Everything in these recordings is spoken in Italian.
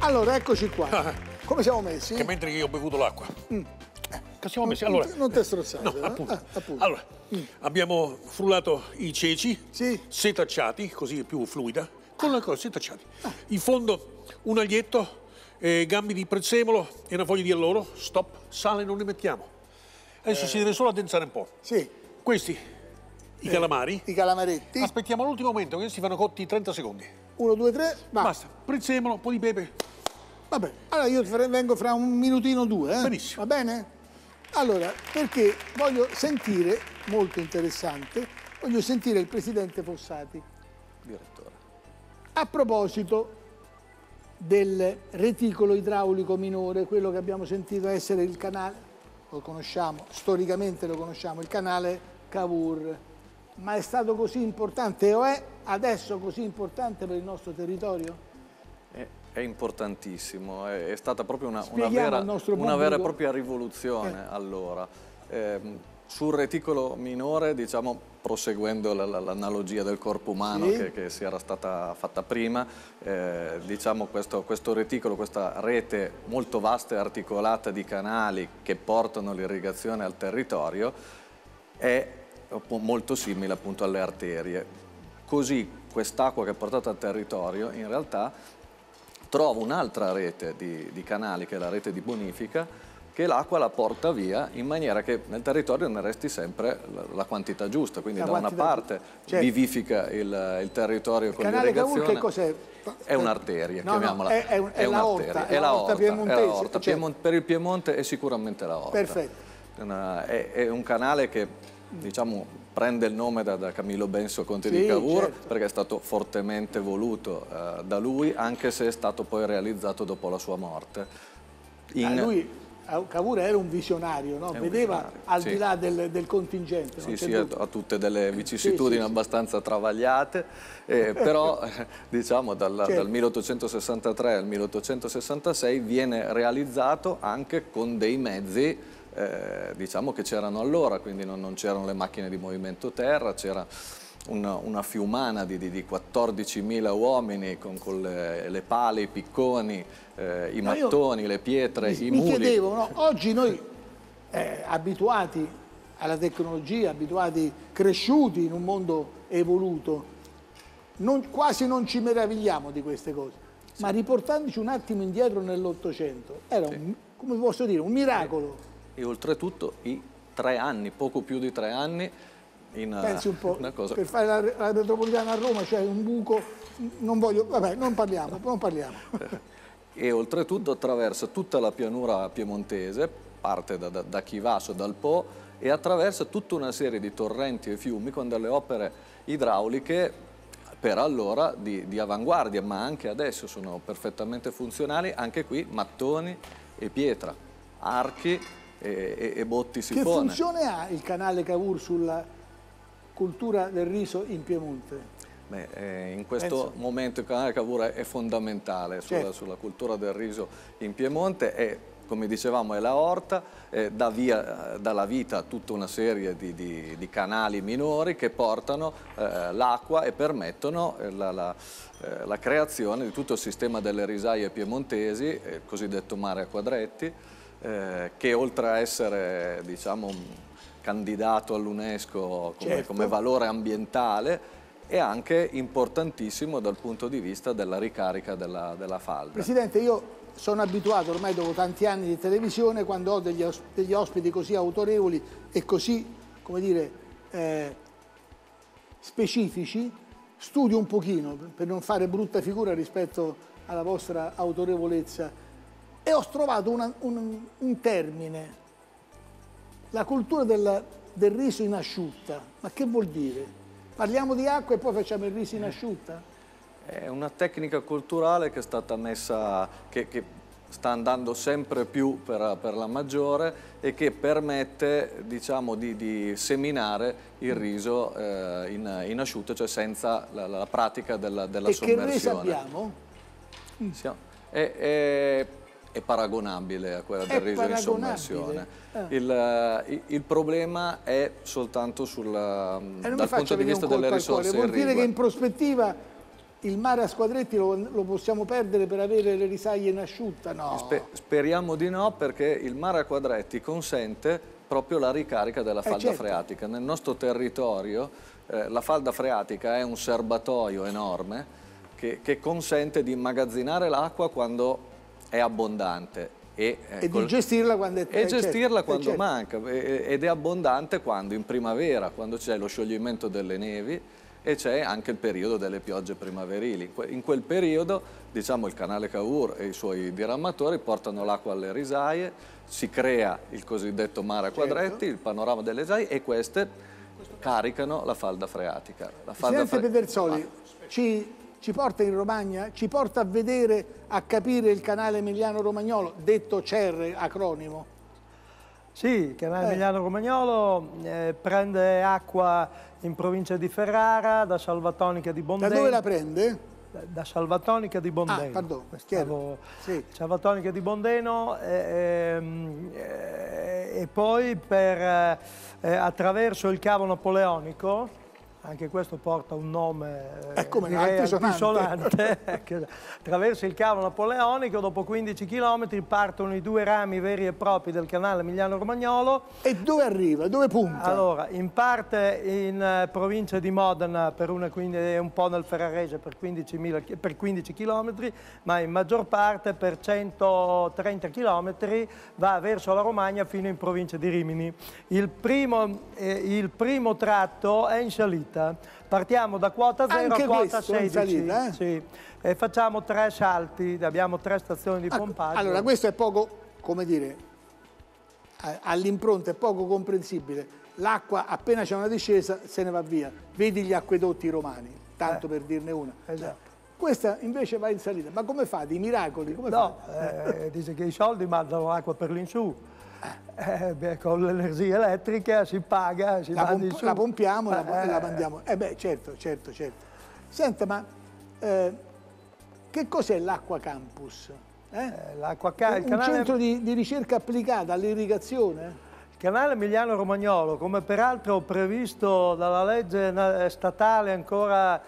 Allora, eccoci qua. Come siamo messi? Che mentre io ho bevuto l'acqua. Che siamo messi? Allora, non ti strozzare. no, appunto. Allora, abbiamo frullato i ceci, Sì. setacciati, così è più fluida, con la cosa, setacciati. In fondo un aglietto, gambi di prezzemolo e una foglia di alloro. Stop, sale non ne mettiamo. Adesso si deve solo addensare un po'. Sì. Questi, i calamari. I calamaretti. Aspettiamo l'ultimo momento, che questi fanno cotti 30 secondi. 1, 2, 3, va. Basta, prezzemolo, un po' di pepe. Vabbè, allora io vengo fra un minutino o due, Benissimo. Va bene? Allora, perché voglio sentire, molto interessante, voglio sentire il presidente Fossati. Direttore. A proposito del reticolo idraulico minore, quello che abbiamo sentito essere il canale, lo conosciamo, storicamente lo conosciamo, il canale Cavour, ma è stato così importante o è adesso così importante per il nostro territorio? È importantissimo, è stata proprio una Spieghiamo vera e propria rivoluzione allora. Sul reticolo minore, diciamo, proseguendo l'analogia del corpo umano che si era stata fatta prima, diciamo questo reticolo, questa rete molto vasta e articolata di canali che portano l'irrigazione al territorio è molto simile appunto alle arterie. Così quest'acqua che è portata al territorio in realtà trova un'altra rete di canali, che è la rete di bonifica, che l'acqua la porta via in maniera che nel territorio ne resti sempre la quantità giusta. Quindi da una parte vivifica il territorio con l'irrigazione. Che cos'è? È un'arteria, chiamiamola. È un'arteria. È la orta piemontese. Per il Piemonte è sicuramente la orta. Perfetto. È un canale che, diciamo, prende il nome da Camillo Benso, conte di Cavour, perché è stato fortemente voluto da lui, anche se è stato poi realizzato dopo la sua morte. Cavour era un visionario, no? Vedeva al di là del contingente. Ha tutte delle vicissitudini abbastanza travagliate, però diciamo dal 1863 al 1866 viene realizzato anche con dei mezzi diciamo che c'erano allora, quindi non c'erano le macchine di movimento terra, c'era una fiumana di 14.000 uomini con le pale, i picconi, i mattoni, le pietre, i muli. Mi chiedevo, no? Oggi noi abituati alla tecnologia, cresciuti in un mondo evoluto, quasi non ci meravigliamo di queste cose, ma riportandoci un attimo indietro nell'Ottocento, era come posso dire, un miracolo. E oltretutto i 3 anni, poco più di 3 anni, pensi un po', una cosa... per fare la metropolitana a Roma c'è un buco, non voglio, vabbè, non parliamo. E oltretutto attraversa tutta la pianura piemontese, parte da Chivasso, dal Po, e attraversa tutta una serie di torrenti e fiumi con delle opere idrauliche per allora di avanguardia, ma anche adesso sono perfettamente funzionali, anche qui mattoni e pietra, archi e botti sifone. Che funzione ha il canale Cavour sulla cultura del riso in Piemonte? In questo momento il canale Cavour è fondamentale sulla cultura del riso in Piemonte e, come dicevamo, è la orta, dà la vita a tutta una serie di canali minori che portano l'acqua e permettono la creazione di tutto il sistema delle risaie piemontesi, il cosiddetto mare a quadretti, che oltre a essere, diciamo, candidato all'UNESCO come valore ambientale, è anche importantissimo dal punto di vista della ricarica della falda. Presidente, io sono abituato ormai dopo tanti anni di televisione, quando ho degli ospiti così autorevoli e così, come dire, specifici, studio un pochino per non fare brutta figura rispetto alla vostra autorevolezza. E ho trovato un termine, la cultura del riso in asciutta. Ma che vuol dire? Parliamo di acqua e poi facciamo il riso in asciutta? È una tecnica culturale che è stata messa, che sta andando sempre più per la maggiore e che permette, diciamo, di seminare il riso in asciutta, cioè senza la pratica della sommersione. E che resa abbiamo? È paragonabile a quella del riso in sommersione. Il problema è soltanto dal punto di vista delle risorse vuol dire che in prospettiva il mare a squadretti lo possiamo perdere per avere le risaie in asciutta? No. Speriamo di no, perché il mare a quadretti consente proprio la ricarica della falda freatica. Nel nostro territorio la falda freatica è un serbatoio enorme che consente di immagazzinare l'acqua quando è abbondante. E di gestirla quando manca, ed è abbondante quando in primavera, quando c'è lo scioglimento delle nevi e c'è anche il periodo delle piogge primaverili. In quel periodo, diciamo, il canale Cavour e i suoi diramatori portano l'acqua alle risaie, si crea il cosiddetto mare a quadretti, il panorama delle risaie, e queste caricano la falda freatica. Presidente Pedersoli, ci porta in Romagna, ci porta a vedere, a capire il canale Emiliano-Romagnolo, detto CER, acronimo. Sì, il canale Emiliano-Romagnolo prende acqua in provincia di Ferrara, da Salvatonica di Bondeno. Da dove la prende? Da Salvatonica di Bondeno. Ah, pardon, sì. Salvatonica di Bondeno e poi attraverso il cavo napoleonico. Anche questo porta un nome altisonante. Attraverso il cavo napoleonico, dopo 15 km partono i 2 rami veri e propri del canale Emiliano-Romagnolo. E dove arriva? Dove punta? Allora, in parte in provincia di Modena, quindi un po' nel Ferrarese per 15 km, ma in maggior parte per 130 km va verso la Romagna fino in provincia di Rimini. Il primo tratto è in salita. Partiamo da quota 0 a quota 16 salita, sì, e facciamo 3 salti, abbiamo 3 stazioni di pompaggio. Allora, questo è poco, come dire, all'impronta è poco comprensibile. L'acqua appena c'è una discesa se ne va via. Vedi gli acquedotti romani, tanto per dirne una. Esatto. Questa invece va in salita. Ma come fa? Dei miracoli? Come dice che i soldi mandano l'acqua per l'insù. Con l'energia elettrica si paga, la pompiamo e la mandiamo. Certo. Senta, ma che cos'è l'Acqua Campus? Un centro di ricerca applicata all'irrigazione? Il canale Emiliano-Romagnolo, come peraltro previsto dalla legge statale ancora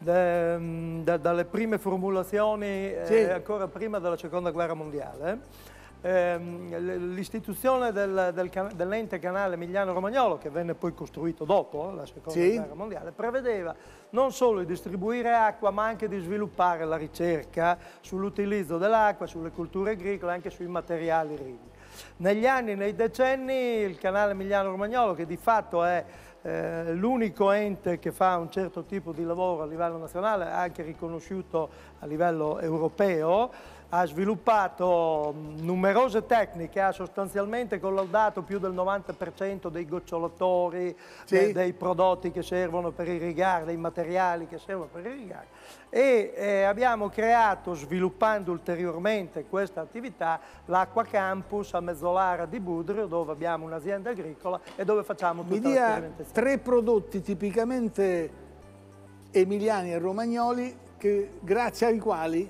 dalle prime formulazioni, ancora prima della Seconda Guerra Mondiale, l'istituzione dell'ente canale Emiliano-Romagnolo, che venne poi costruito dopo la Seconda Guerra Mondiale, prevedeva non solo di distribuire acqua, ma anche di sviluppare la ricerca sull'utilizzo dell'acqua, sulle culture agricole, anche sui materiali irrigui. Negli anni, nei decenni, il canale Emiliano-Romagnolo, che di fatto è l'unico ente che fa un certo tipo di lavoro a livello nazionale, anche riconosciuto a livello europeo, ha sviluppato numerose tecniche, ha sostanzialmente collaudato più del 90% dei gocciolatori, dei prodotti che servono per irrigare, dei materiali che servono per irrigare, e abbiamo creato, sviluppando ulteriormente questa attività, l'Acqua Campus a Mezzolara di Budrio, dove abbiamo un'azienda agricola e dove facciamo tutta la sperimentazione. 3 prodotti tipicamente emiliani e romagnoli grazie ai quali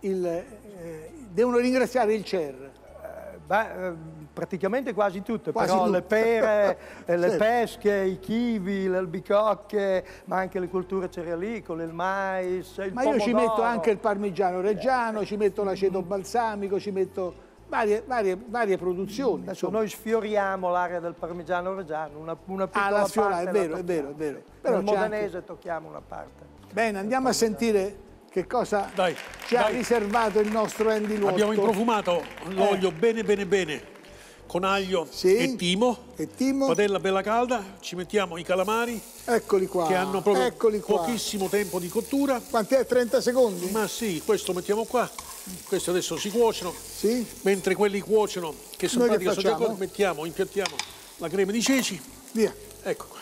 devono ringraziare il CER. Praticamente quasi tutte, però le pere, le pesche, i kiwi, le albicocche, ma anche le culture cerealicole, il mais, il pomodoro. Io ci metto anche il parmigiano reggiano, ci metto l'aceto balsamico, ci metto varie produzioni. Adesso noi sfioriamo l'area del parmigiano reggiano, una piccola parte. È vero. Però nel modenese tocchiamo una parte. Bene, andiamo a sentire che cosa ci ha riservato il nostro Andy Luotto. Abbiamo improfumato l'olio bene con aglio e timo, padella bella calda, ci mettiamo i calamari. Eccoli qua. Che hanno proprio pochissimo tempo di cottura. Quant'è? 30 secondi? Ma sì, questo mettiamo qua. Questi adesso si cuociono. Mentre quelli cuociono, che sono pratica soggiacotti, impiattiamo la crema di ceci. Via. Ecco qua.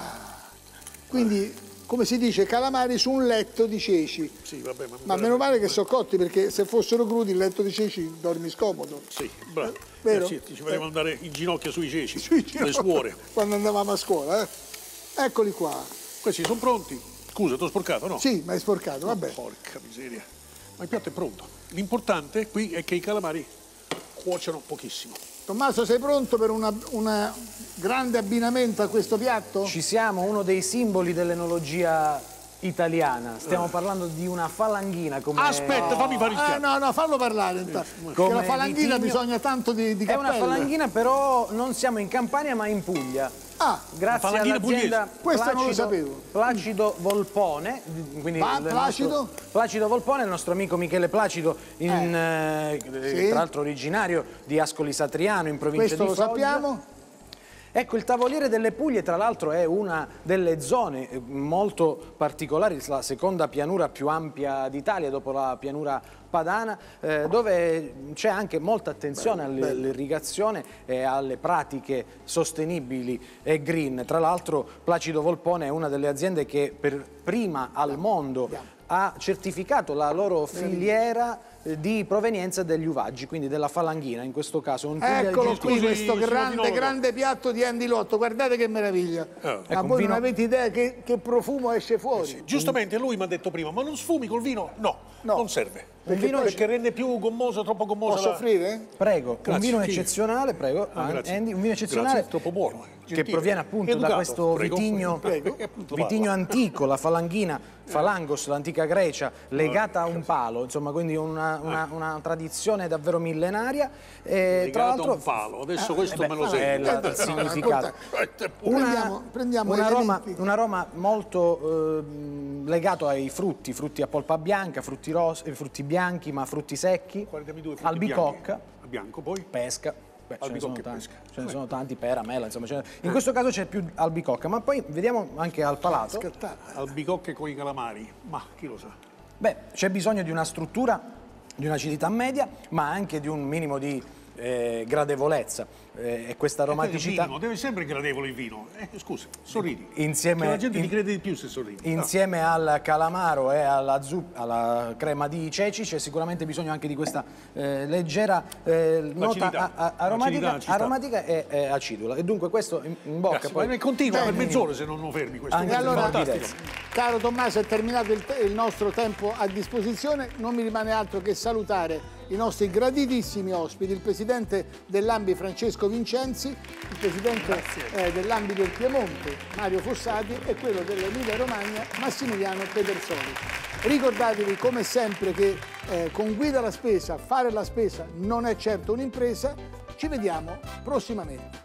Quindi, come si dice, calamari su un letto di ceci. Sì, vabbè, ma meno male che sono cotti, perché se fossero crudi il letto di ceci dormi scomodo. Sì, bravo. Vero? Ci facevamo andare in ginocchio sui ceci, le suore. Quando andavamo a scuola, Eccoli qua. Questi sono pronti. Scusa, ti ho sporcato, no? Sì, ma hai sporcato, vabbè. Porca miseria. Ma il piatto è pronto. L'importante qui è che i calamari cuociano pochissimo. Tommaso, sei pronto per un grande abbinamento a questo piatto? Ci siamo, uno dei simboli dell'enologia italiana, stiamo parlando di una falanghina come... Aspetta, fammi fare il chiaro. No, fallo parlare. Perché la falanghina bisogna tanto di cappelle. È una falanghina, però non siamo in Campania ma in Puglia. Grazie all'azienda questo non lo sapevo. Placido Volpone, quindi Placido Volpone, il nostro amico Michele Placido, tra l'altro originario di Ascoli Satriano, in provincia di Foggia. Questo lo sappiamo. Ecco, il Tavoliere delle Puglie, tra l'altro, è una delle zone molto particolari, la seconda pianura più ampia d'Italia dopo la pianura padana, dove c'è anche molta attenzione all'irrigazione e alle pratiche sostenibili e green. Tra l'altro Placido Volpone è una delle aziende che per prima al mondo ha certificato la loro filiera di provenienza degli uvaggi, quindi della falanghina, in questo caso. Eccolo qui, questo grande piatto di andilotto, guardate che meraviglia. Ma voi non avete idea che profumo esce fuori. Giustamente lui mi ha detto prima, ma non sfumi col vino? No, non serve. Perché rende più gommoso, troppo gommoso. Posso offrire? Prego, un vino eccezionale, prego, Andy, un vino eccezionale. Troppo buono. Che proviene appunto da questo vitigno antico, la falanghina, Falangos, l'antica Grecia, legata a un palo, insomma, quindi una tradizione davvero millenaria. Legata a un palo, adesso questo me lo sento. È il significato. Prendiamo un aroma molto legato ai frutti a polpa bianca, frutti rossi, frutti bianchi, ma frutti secchi, albicocca, bianco, poi pesca. Ce ne sono tanti, pera, mela, insomma. In questo caso c'è più albicocca, ma poi vediamo anche al palato. Albicocche con i calamari, ma chi lo sa? Beh, c'è bisogno di una struttura, di un'acidità media, ma anche di un minimo di gradevolezza. E questa aromaticità... Deve sempre gradevole il vino. Scusa, sorridi. La gente ti crede di più se sorridi. Insieme al calamaro e alla crema di ceci c'è sicuramente bisogno anche di questa leggera nota aromatica e acidula. E dunque questo in bocca. Grazie, poi... ma continua per mezz'ora se non lo fermi questo. E allora, caro Tommaso, è terminato il nostro tempo a disposizione. Non mi rimane altro che salutare i nostri graditissimi ospiti, il presidente dell'Ambi Francesco Vincenzi, il presidente dell'Ambi del Piemonte Mario Fossati e quello dell'Emilia Romagna Massimiliano Pedersoli. Ricordatevi come sempre che con Guida la Spesa fare la spesa non è certo un'impresa. Ci vediamo prossimamente.